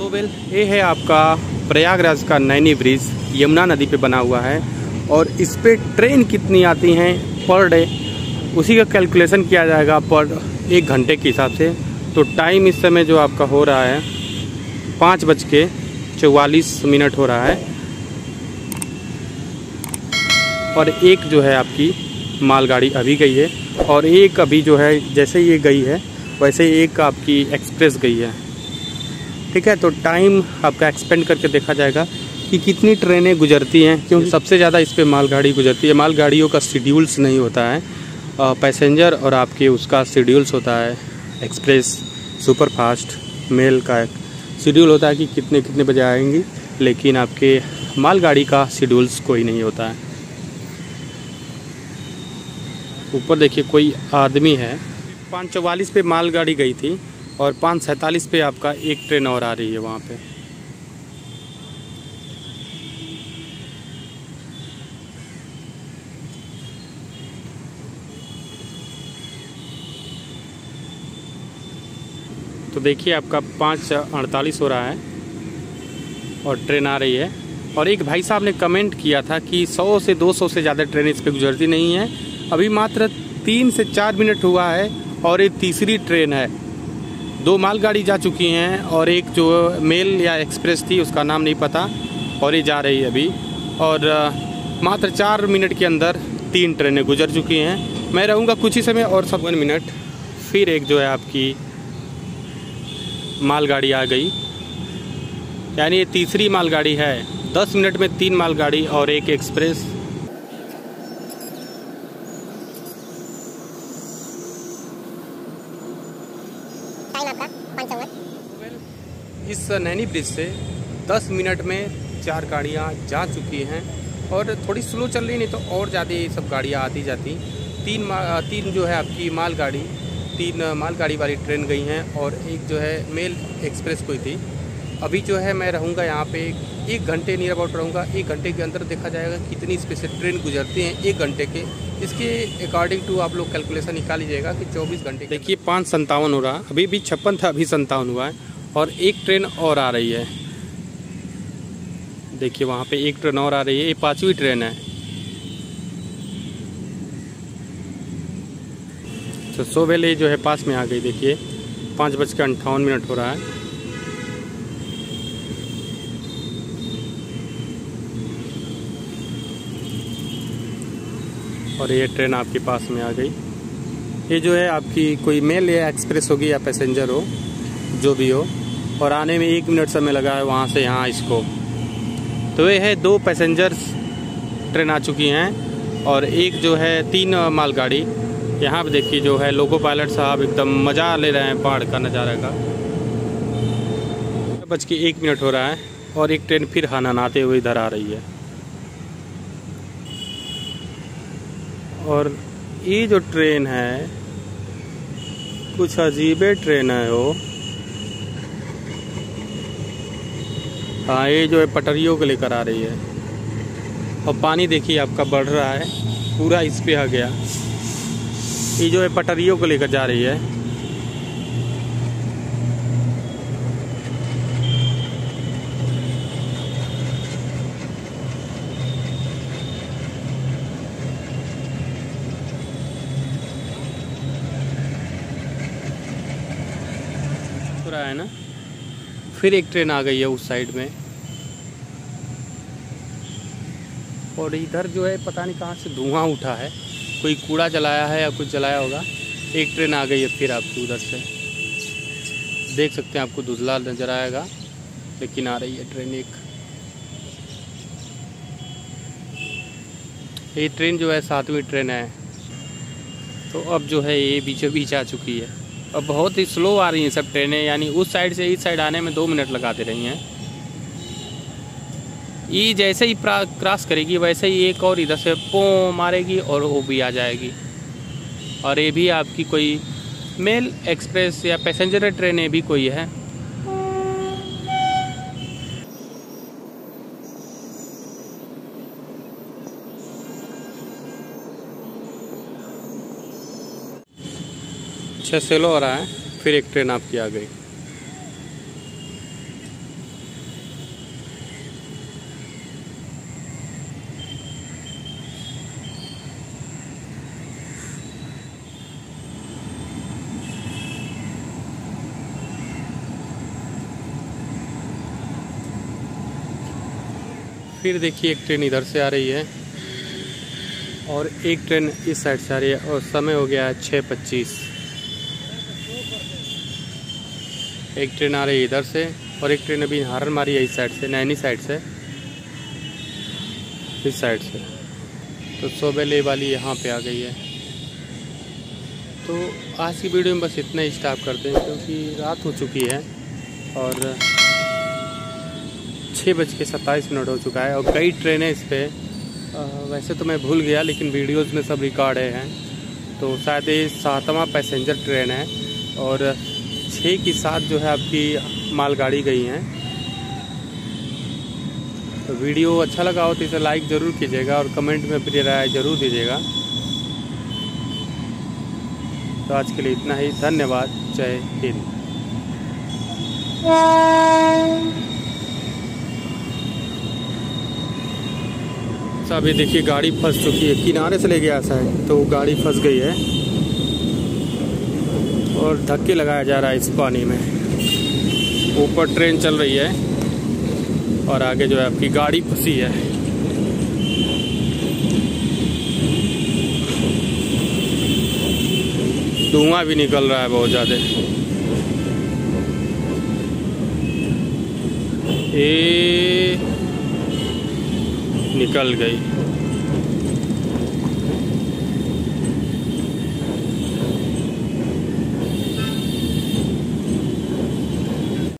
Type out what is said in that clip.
Well ये है आपका प्रयागराज का नैनी ब्रिज, यमुना नदी पे बना हुआ है। और इस पे ट्रेन कितनी आती हैं पर डे, उसी का कैलकुलेशन किया जाएगा पर 1 घंटे के हिसाब से। तो टाइम इस समय जो आपका हो रहा है 5:44 हो रहा है। और एक जो है आपकी मालगाड़ी अभी गई है, और एक अभी जो है जैसे ये गई है वैसे एक आपकी एक्सप्रेस गई है। ठीक है, तो टाइम आपका एक्सपेंड करके देखा जाएगा कि कितनी ट्रेनें गुजरती हैं, क्योंकि सबसे ज़्यादा इस पे मालगाड़ी गुजरती है। मालगाड़ियों का शेड्यूल्स नहीं होता है, पैसेंजर और आपके उसका शेड्यूल्स होता है। एक्सप्रेस, सुपरफास्ट, मेल का एक शेड्यूल होता है कि कितने कितने बजे आएंगी, लेकिन आपके मालगाड़ी का शेड्यूल्स कोई नहीं होता है। ऊपर देखिए कोई आदमी है। 5:44 पे मालगाड़ी गई थी और 5:47 पे आपका एक ट्रेन और आ रही है वहाँ पे। तो देखिए आपका 5:48 हो रहा है और ट्रेन आ रही है। और एक भाई साहब ने कमेंट किया था कि 100 से 200 से ज़्यादा ट्रेन इस पर गुजरती नहीं है। अभी मात्र 3 से 4 मिनट हुआ है और ये तीसरी ट्रेन है। 2 मालगाड़ी जा चुकी हैं और एक जो मेल या एक्सप्रेस थी उसका नाम नहीं पता, और ये जा रही है अभी। और मात्र 4 मिनट के अंदर 3 ट्रेनें गुजर चुकी हैं। मैं रहूँगा कुछ ही समय और सब 1 मिनट, फिर एक जो है आपकी मालगाड़ी आ गई, यानी ये तीसरी मालगाड़ी है। 10 मिनट में 3 मालगाड़ी और एक एक्सप्रेस। इस नैनी ब्रिज से 10 मिनट में 4 गाड़ियाँ जा चुकी हैं और थोड़ी स्लो चल रही, नहीं तो और ज़्यादा ये सब गाड़ियाँ आती जाती। 3 जो है आपकी मालगाड़ी, 3 मालगाड़ी वाली ट्रेन गई हैं और एक जो है मेल एक्सप्रेस कोई थी। अभी जो है मैं रहूँगा यहाँ पे 1 घंटे नियर अबाउट रहूँगा। 1 घंटे के अंदर देखा जाएगा कितनी स्पेशल ट्रेन गुजरती हैं 1 घंटे के। इसके अकॉर्डिंग टू आप लोग कैलकुलेशन निकाल लीजिएगा कि 24 घंटे। देखिए 5:57 हो रहा, अभी भी 56 था, अभी 57 हुआ है और एक ट्रेन और आ रही है। देखिए वहाँ पे एक ट्रेन और आ रही है, ये 5वीं ट्रेन है। तो सो वेले जो है पास में आ गई। देखिए 5:58 हो रहा है। और ये ट्रेन आपके पास में आ गई। ये जो है आपकी कोई मेल या एक्सप्रेस होगी या पैसेंजर हो, जो भी हो। और आने में 1 मिनट समय लगा है वहाँ से यहाँ इसको। तो ये है 2 पैसेंजर्स ट्रेन आ चुकी हैं और एक जो है 3 मालगाड़ी। यहाँ पे देखिए जो है लोको पायलट साहब एकदम मज़ा ले रहे हैं पहाड़ का नज़ारा का। 5:01 हो रहा है और एक ट्रेन फिर हनहनाते हुए इधर आ रही है। और ये जो ट्रेन है कुछ अजीबे ट्रेन है वो। हाँ, ये जो है पटरियों को लेकर आ रही है। और पानी देखिए आपका बढ़ रहा है, पूरा इस पे आ गया। ये जो है पटरियों को लेकर जा रही है। रहा है ना, फिर एक ट्रेन आ गई है उस साइड में। और इधर जो है पता नहीं कहाँ से धुआं उठा है, कोई कूड़ा जलाया है या कुछ जलाया होगा। एक ट्रेन आ गई है फिर आपकी उधर से, देख सकते हैं, आपको धुंधला नजर आएगा लेकिन आ रही है ट्रेन एक। ये ट्रेन जो है 7वीं ट्रेन है। तो अब जो है ये बीचों बीच आ चुकी है। अब बहुत ही स्लो आ रही हैं सब ट्रेनें, यानी उस साइड से इस साइड आने में 2 मिनट लगा दे रही हैं। ये जैसे ही क्रॉस करेगी वैसे ही एक और इधर से पो मारेगी और वो भी आ जाएगी। और ये भी आपकी कोई मेल एक्सप्रेस या पैसेंजर ट्रेनें भी कोई है। अच्छा स्लो हो रहा है, फिर एक ट्रेन आपकी आ गई। फिर देखिए एक ट्रेन इधर से आ रही है और एक ट्रेन इस साइड से आ रही है और समय हो गया है 6:25। एक ट्रेन आ रही है इधर से और एक ट्रेन अभी हारन मारी है इस साइड से, नैनी साइड से, इस साइड से। तो सोबेले वाली यहाँ पे आ गई है। तो आज की वीडियो में बस इतना ही स्टॉप करते हैं क्योंकि रात हो चुकी है और 6:27 हो चुका है और कई ट्रेनें इस पर, वैसे तो मैं भूल गया लेकिन वीडियोज़ में सब रिकॉर्ड हैं। तो शायद ये 7वां पैसेंजर ट्रेन है और 6 की 7 जो है आपकी मालगाड़ी गई हैं। तो वीडियो अच्छा लगा हो तो इसे लाइक ज़रूर कीजिएगा और कमेंट में अपनी राय ज़रूर दीजिएगा। तो आज के लिए इतना ही, धन्यवाद, जय हिंद। अभी देखिए गाड़ी फंस चुकी है, किनारे से ले गया साइड तो गाड़ी फंस गई है और धक्के लगाया जा रहा है इस पानी में। ऊपर ट्रेन चल रही है और आगे जो है आपकी गाड़ी फंसी है। धुआं भी निकल रहा है बहुत ज़्यादा। ये निकल गई।